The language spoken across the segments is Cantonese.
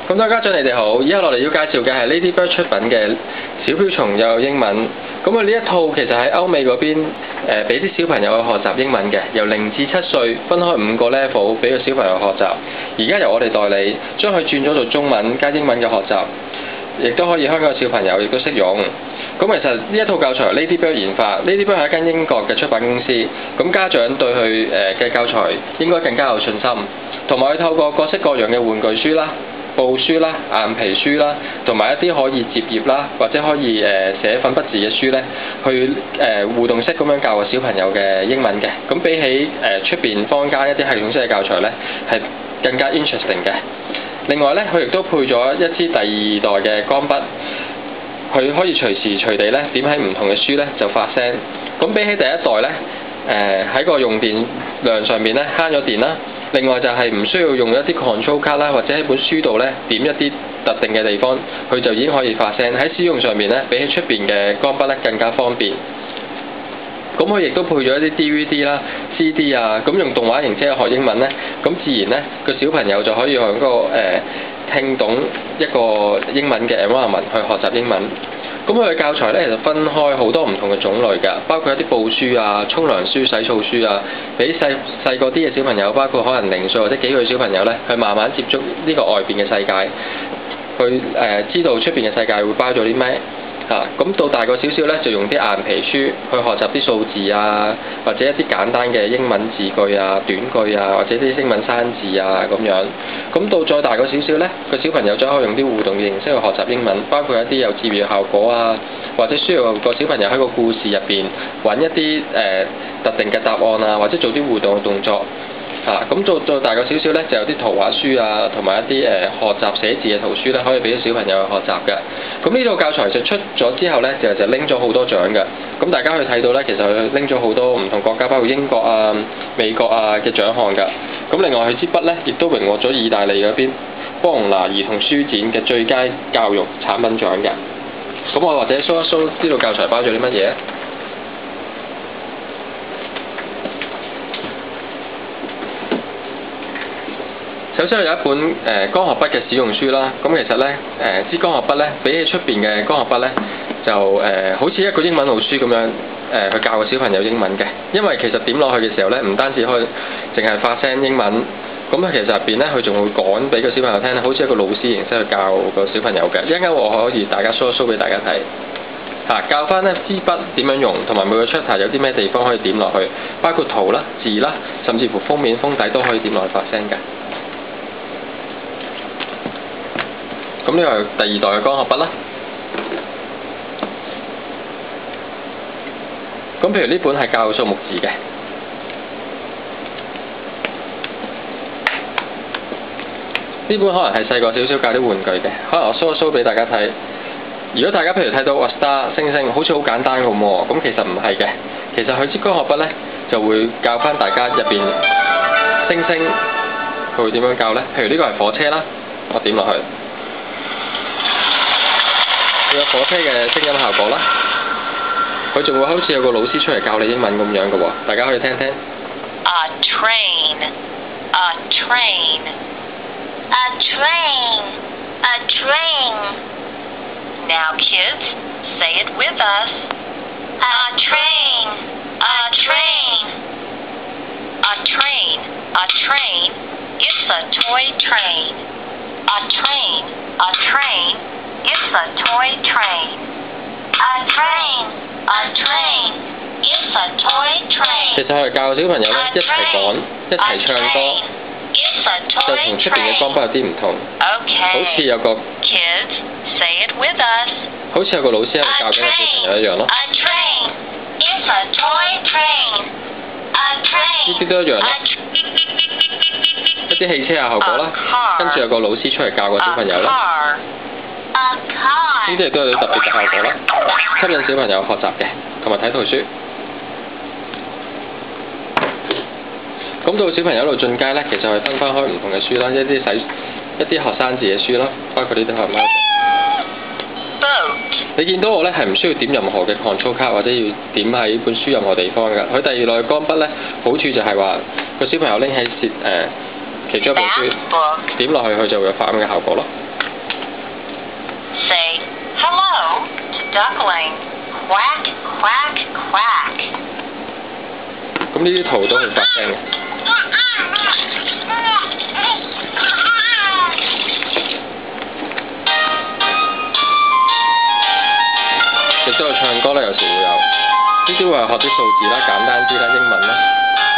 咁多位家長你哋好，以下落嚟要介紹嘅係 Ladybird 出品嘅小瓢蟲幼幼英文。咁佢呢一套其實喺歐美嗰邊俾啲小朋友去學習英文嘅，由0至7歲分開5個 level 俾個小朋友學習。而家由我哋代理將佢轉咗做中文加英文嘅學習，亦都可以香港嘅小朋友亦都識用。咁其實呢一套教材由 Ladybird 研發 ，Ladybird 係一間英國嘅出版公司。咁家長對佢嘅教材應該更加有信心，同埋佢透過各式各樣嘅玩具書啦、布書啦、硬皮書啦，同埋一啲可以摺頁啦，或者可以寫粉筆字嘅書咧，去互動式咁樣教個小朋友嘅英文嘅。咁比起出邊坊間一啲系統式嘅教材咧，係更加 interesting 嘅。另外咧，佢亦都配咗一支第2代嘅鋼筆，佢可以隨時隨地咧點喺唔同嘅書咧就發聲。咁比起第1代咧，喺個用電量上面咧慳咗電啦。另外就係唔需要用一啲 control 卡啦，或者喺本書度咧點一啲特定嘅地方，佢就已經可以發聲。喺使用上面咧，比起出邊嘅鋼筆咧更加方便。咁佢亦都配咗一啲 DVD 啦、CD 啊，咁用動畫形式去學英文咧，咁自然咧個小朋友就可以用嗰個聽懂一個英文嘅 environment 去學習英文。咁佢嘅教材咧，其實分開好多唔同嘅種類㗎，包括一啲布書啊、沖涼書、洗澡書啊，俾細個啲嘅小朋友，包括可能0歲或者幾歲小朋友咧，去慢慢接觸呢個外邊嘅世界，去知道出邊嘅世界會包咗啲咩。咁到大個少少咧，就用啲硬皮書去學習啲數字啊，或者一啲簡單嘅英文字句啊、短句啊，或者啲英文生字啊咁樣。咁到再大個少少咧，個小朋友就可以用啲互動嘅形式去學習英文，包括一啲有字義效果啊，或者需要個小朋友喺個故事入邊揾一啲特定嘅答案啊，或者做啲互動嘅動作。咁再大個少少咧，就有啲圖畫書啊，同埋一啲學習寫字嘅圖書咧，可以俾啲小朋友去學習嘅。咁呢套教材就出咗之後咧，就拎咗好多獎嘅。咁大家去睇到咧，其實佢拎咗好多唔同國家，包括英國啊、美國啊嘅獎項㗎。咁另外佢支筆咧，亦都榮獲咗意大利嗰邊波隆拿兒童書展嘅最佳教育產品獎嘅。咁我或者 show 一 show 呢套教材包咗啲乜嘢？首先有一本光學筆嘅使用書啦。咁其實咧支光學筆咧，比起出邊嘅光學筆咧，就好似一個英文老師咁樣去教個小朋友英文嘅。因為其實點落去嘅時候咧，唔單止可以淨係發聲英文，咁其實入邊咧佢仲會講俾個小朋友聽，好似一個老師形式去教個小朋友嘅。一陣間我可以大家 show 一 show 俾大家睇。教翻咧支筆點樣用，同埋每個 chapter 有啲咩地方可以點落去，包括圖啦、字啦，甚至乎封面封底都可以點落去發聲嘅。咁呢個係第2代嘅光學筆啦。咁譬如呢本係教數目字嘅，呢本可能係細個少少教啲玩具嘅，可能我 show 一 show 俾大家睇。如果大家譬如睇到個 star 星星，好似好簡單咁喎，咁其實唔係嘅。其實佢支光學筆咧就會教翻大家入邊星星，佢會點樣教咧？譬如呢個係火車啦，我點落去。有火車嘅聲音效果啦，佢仲會好似有個老師出嚟教你英文咁樣嘅喎，大家可以聽聽。 A train, a train, a train, a train. Now kids, say it with us. A train, a train, a train, a train. It's a toy train. A train, a train.It's a toy train. A train, a train. It's a toy train. 其實係教小朋友咧一齊講、一齊唱歌，就同出邊嘅光筆有啲唔同。好似有個 Kids, say it with us. 好似有個老師喺度教緊個小朋友一樣咯。 A train, it's a toy train. A train. 呢啲都一樣啦。一啲汽車嘅效果啦，跟住有個老師出嚟教個小朋友啦。呢啲亦都有特別嘅效果啦，吸引小朋友學習嘅，同埋睇圖書。咁到小朋友一路進階咧，其實係分開唔同嘅書啦，一啲學生字嘅書啦，包括呢啲係咪？你見到我咧係唔需要點任何嘅 control 卡，或者要點喺本書任何地方㗎。佢第2類鋼筆咧，好處就係話個小朋友拎起其中一本書，點落去佢就會有反嘅效果咯。 duckling. Quack, quack, quack. 咁呢啲圖都會發聲嘅。亦都有唱歌啦，有時會有。呢啲會係學啲數字啦，簡單啲啦，英文啦。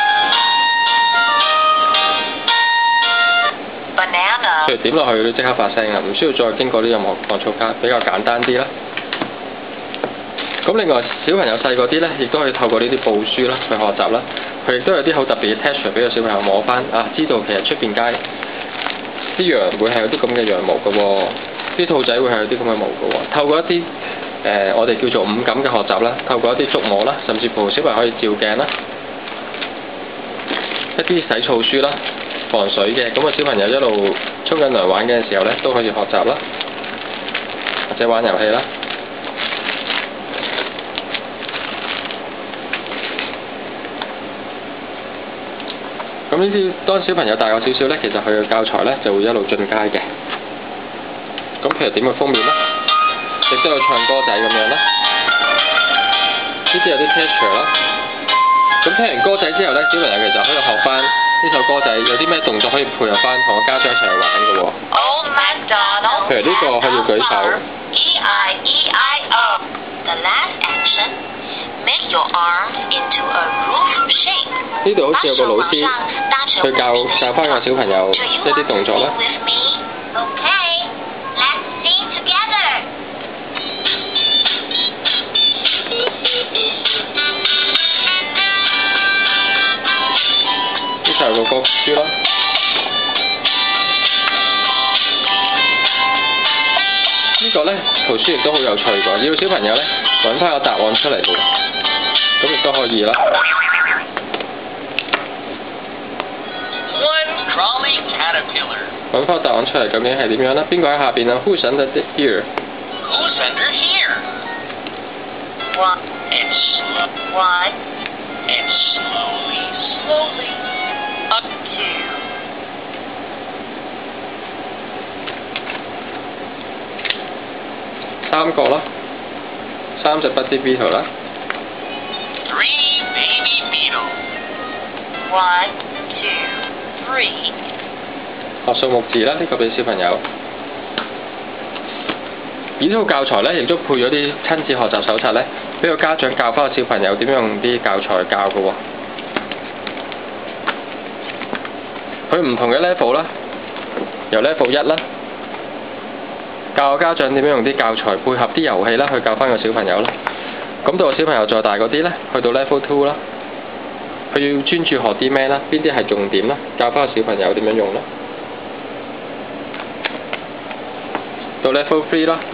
Banana. 譬如點落去都即刻發聲啦，唔需要再經過啲任何降噪卡，比較簡單啲啦。咁另外小朋友細個啲咧，亦都可以透過呢啲布書啦去學習啦。佢亦都有啲好特別嘅 texture 俾個小朋友摸翻啊，知道其實出邊街啲羊會係有啲咁嘅羊毛嘅喎，啲兔仔會係有啲咁嘅毛嘅喎。透過一啲我哋叫做五感嘅學習啦，透過一啲觸摸啦，甚至乎小朋友可以照鏡啦，一啲洗澡書啦，防水嘅，咁個小朋友一路沖緊涼玩嘅時候咧，都可以學習啦，或者玩遊戲啦。咁呢啲當小朋友大個少少咧，其實佢嘅教材咧就會一路進階嘅。咁譬如點嘅封面啦，亦都有唱歌仔咁樣啦。呢啲有啲 texture 啦。咁聽完歌仔之後咧，小朋友其實可以學翻呢首歌仔有啲咩動作可以配合翻，同個家長一齊去玩嘅喎。 Old MacDonald. 譬如呢個可以舉手。 E-I-E-I-O. The last action, make your arm into a roof shape. 呢度好似有個老師去教翻個小朋友一啲動作啦。 Okay, let's sing together. 呢就係個歌書啦。呢個咧圖書亦都好有趣㗎，要小朋友咧揾翻個答案出嚟㗎，咁亦都可以啦。 Crawling caterpillar. 揾翻答案出嚟究竟係點樣啦？邊個喺下邊啊 ？Who's under here? Who's under here? One, And slowly up two, 三個啦，3隻 Buddy Beetle 啦。 3 baby beetles. 1, 2, 3. 學數目字啦，呢個俾小朋友。而呢套教材咧，亦都配咗啲親子學習手冊咧，俾個家長教翻個小朋友點樣用啲教材去教嘅喎。佢唔同嘅 level 啦，由 level 1啦，教個家長點樣用啲教材配合啲遊戲啦，去教翻個小朋友啦。咁到個小朋友再大嗰啲咧，去到 level 2啦，佢要專注學啲咩啦？邊啲係重點啦？教翻個小朋友點樣用啦。到 level 3啦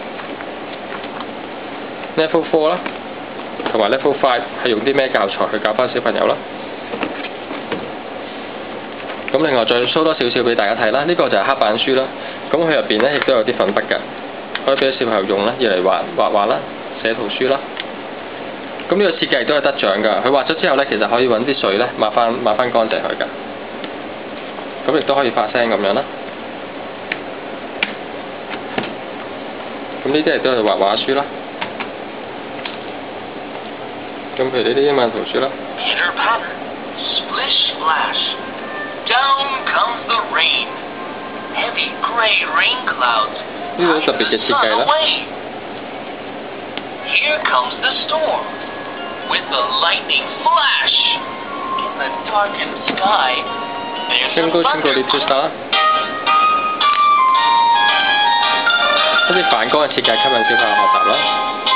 ，level 4啦，同埋 level 5係用啲咩教材去教翻小朋友啦。咁另外再 show 多少少俾大家睇啦，呢個就係黑板書啦。咁佢入邊咧亦都有啲粉筆㗎，可以俾小朋友用啦，要嚟畫啦，寫圖書啦。咁呢個設計亦都係得獎㗎。佢畫咗之後咧，其實可以揾啲水咧抹翻乾淨佢㗎。咁亦都可以發聲咁樣啦。咁呢啲亦都係畫畫書啦。咁譬如呢啲英文圖書啦。 Peter Patter, splish splash. Down comes the rain. Heavy gray rain clouds. 呢個特別嘅設計啦。 Here comes the storm. With a lightning flash. In the darkened sky. There's some thunderstorm. 一啲反光嘅設計吸引小朋友學習啦。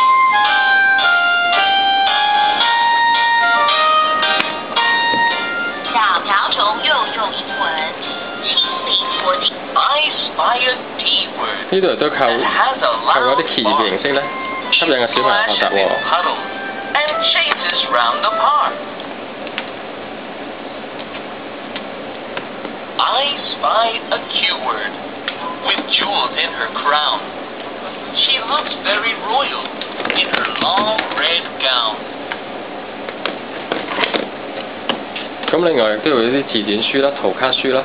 小瓢虫又用英文清理拖地。 I spy a D word. 呢度都靠嗰啲詞語形式咧，吸引個小朋友學習喎。 And chases round the park. I spied a Q word with jewels in her crown. She looks very royal in her long red gown. 咁另外亦都有啲字典書啦、圖卡書啦。